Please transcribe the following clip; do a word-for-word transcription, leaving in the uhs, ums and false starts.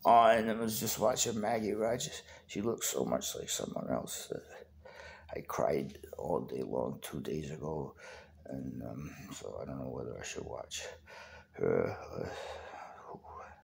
Oh, and I was just watching Maggie Rogers. She looks so much like someone else that I cried all day long two days ago, and um, so I don't know whether I should watch her. Uh,